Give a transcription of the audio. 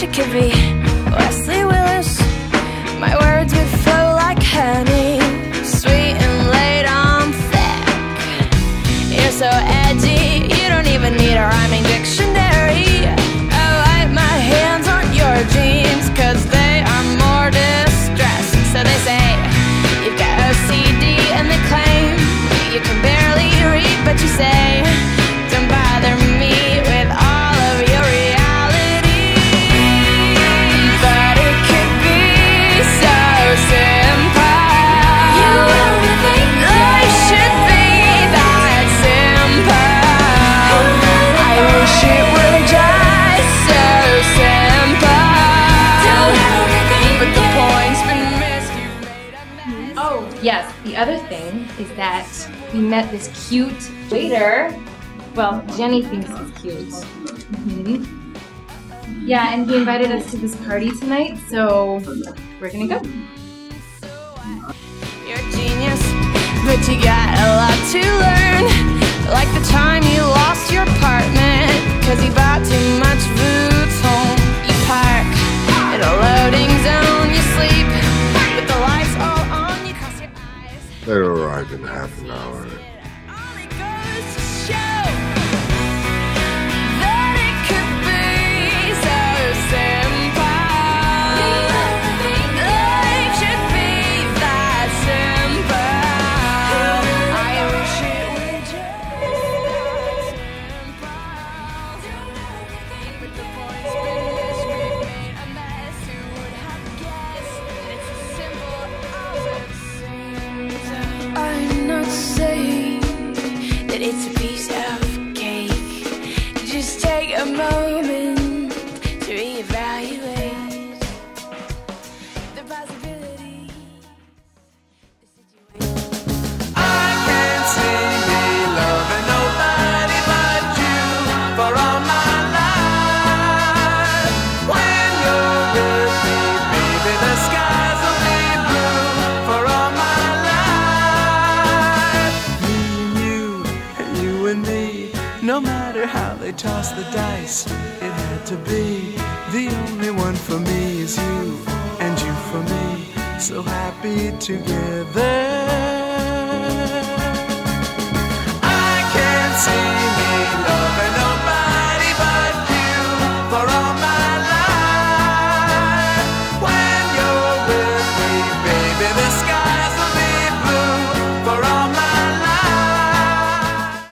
wish it could be Wesley Willis. My words would flow like honey, sweet and laid on thick. You're so edgy, you don't even need a rhyming dictionary. I wipe my hands on your jeans, cause they are more distressed. So they say, you've got OCD, and they claim you can barely read, but you say, don't bother me with all of your reality. But it could be so simple. You only think life should be that simple. I wish it were just so simple. But the point's been missed. You've made a mess. Oh, yes. The other thing is that we met this cute waiter. Well, Jenny thinks he's cute. Yeah, and he invited us to this party tonight, so we're gonna go. You're a genius, but you got a lot to learn. Like the time you lost your apartment, cause you bought too much boots home. You park in a loading zone, you sleep with the lights all on, you cross your eyes. They'll arrive in half an hour. Only goes to show that it could be so simple. Life should be that simple. I wish it were just simple. But the point's been missed, we've made a mess. Who would have guessed that it's as simple as it seems? I'm not saying that it's a piece of cake. Just take a moment to reevaluate the possibilities, the situation. I can't see me loving nobody but you for all my life. When you're with me, baby, the skies will be blue for all my life. Me and you and me, no matter how they toss the dice, it had to be. The only one for me is you, and you for me, so happy together. I can't see me loving